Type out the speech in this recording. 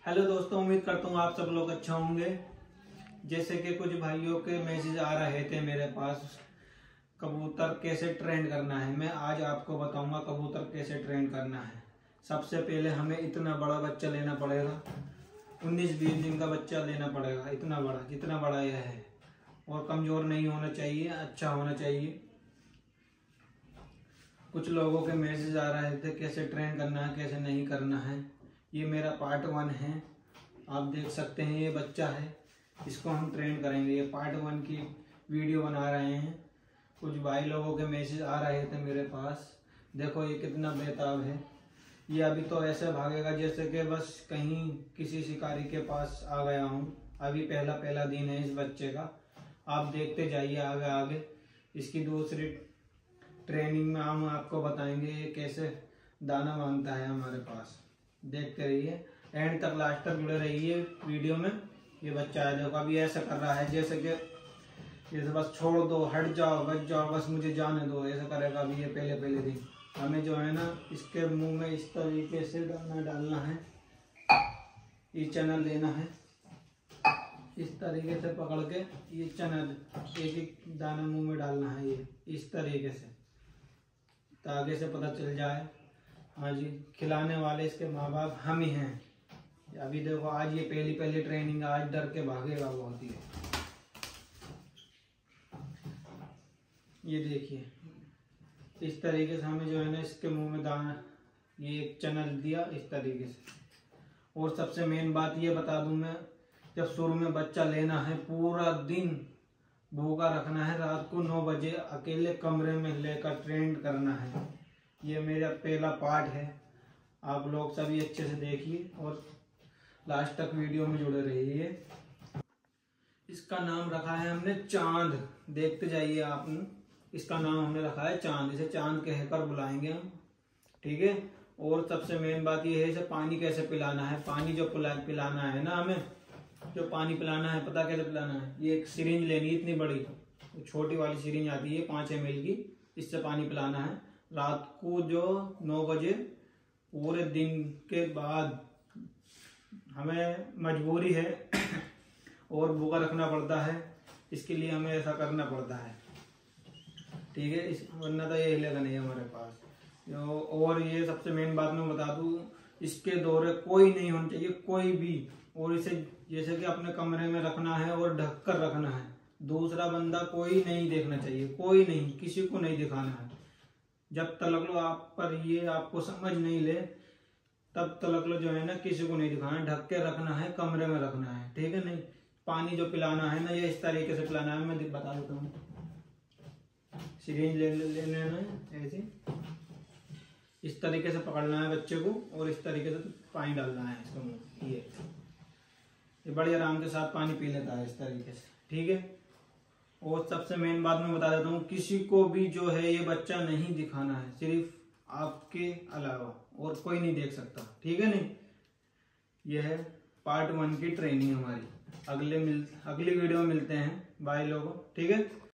Hello दोस्तों, उम्मीद करता हूँ आप सब लोग अच्छा होंगे। जैसे कि कुछ भाइयों के मैसेज आ रहे थे मेरे पास, कबूतर कैसे ट्रेन करना है। मैं आज आपको बताऊंगा कबूतर कैसे ट्रेन करना है। सबसे पहले हमें इतना बड़ा बच्चा लेना पड़ेगा, 19-20 दिन का बच्चा लेना पड़ेगा। इतना बड़ा, जितना बड़ा यह है, और कमजोर नहीं होना चाहिए, अच्छा होना चाहिए। कुछ लोगों के मैसेज आ रहे थे कैसे ट्रेन करना है, कैसे नहीं करना है। ये मेरा पार्ट 1 है, आप देख सकते हैं। ये बच्चा है, इसको हम ट्रेन करेंगे। ये पार्ट 1 की वीडियो बना रहे हैं। कुछ भाई लोगों के मैसेज आ रहे थे मेरे पास। देखो ये कितना बेताब है। ये अभी तो ऐसे भागेगा जैसे कि बस कहीं किसी शिकारी के पास आ गया हूँ। अभी पहला दिन है इस बच्चे का। आप देखते जाइए आगे आगे। इसकी दूसरी ट्रेनिंग में हम आपको बताएंगे ये कैसे दाना मांगता है हमारे पास। देखते रहिए, एंड तक, लास्ट तक जुड़े रहिए वीडियो में। ये बच्चा है, देखो अभी ऐसा कर रहा है जैसे कि जैसे बस छोड़ दो, हट जाओ, बच जाओ, बस मुझे जाने दो, ऐसा करेगा अभी ये पहले दिन। हमें जो है ना इसके मुंह में इस तरीके से दाना डालना है, ये चना लेना है, इस तरीके से पकड़ के ये चना एक एक दाना मुंह में डालना है, ये इस तरीके से, ताकि से पता चल जाए। हाँ जी, खिलाने वाले इसके माँ बाप हम ही हैं। अभी देखो आज ये पहली ट्रेनिंग, आज डर के भागेगा बहुत ही। ये देखिए इस तरीके से हमें जो है ना इसके मुंह में दाना, ये एक चना दिया इस तरीके से। और सबसे मेन बात ये बता दूं मैं, जब शुरू में बच्चा लेना है, पूरा दिन भूखा रखना है। रात को 9 बजे अकेले कमरे में लेकर ट्रेन करना है। ये मेरा पहला पार्ट है, आप लोग सभी अच्छे से देखिए और लास्ट तक वीडियो में जुड़े रहिए। इसका नाम रखा है हमने चांद, देखते जाइए आप। इसका नाम हमने रखा है चांद, इसे चांद कहकर बुलाएंगे हम, ठीक है। और सबसे मेन बात ये है, इसे पानी कैसे पिलाना है। पानी जो पिलाना है ना, हमें जो पानी पिलाना है, पता कैसे पिलाना है। ये एक सिरिंज लेनी है, इतनी बड़ी, छोटी वाली सिरिंज आती है 5 ml की, इससे पानी पिलाना है। रात को जो 9 बजे, पूरे दिन के बाद हमें मजबूरी है और भूखा रखना पड़ता है, इसके लिए हमें ऐसा करना पड़ता है, ठीक है। वरना तो ये हिलेगा नहीं हमारे पास। और ये सबसे मेन बात मैं बता दूं, इसके दौरे कोई नहीं होना चाहिए, कोई भी। और इसे जैसे कि अपने कमरे में रखना है और ढक कर रखना है। दूसरा बंदा कोई नहीं देखना चाहिए, कोई नहीं, किसी को नहीं दिखाना है। जब तक लो आप पर ये आपको समझ नहीं ले, तब तक लो जो है ना किसी को नहीं दिखाना है। ढक के रखना है, कमरे में रखना है, ठीक है। नहीं, पानी जो पिलाना है ना, ये इस तरीके से पिलाना है। मैं बता देता हूँ। सिरिंज ले लेना है, ऐसे इस तरीके से पकड़ना है बच्चे को, और इस तरीके से पानी डालना है इसको मुंह। ये बड़ी आराम के साथ पानी पी लेता है इस तरीके से, ठीक है। और सबसे मेन बात मैं बता देता हूँ, किसी को भी जो है ये बच्चा नहीं दिखाना है, सिर्फ आपके अलावा और कोई नहीं देख सकता, ठीक है। नहीं, यह है पार्ट 1 की ट्रेनिंग हमारी। अगली वीडियो में मिलते हैं, बाय लोगों, ठीक है।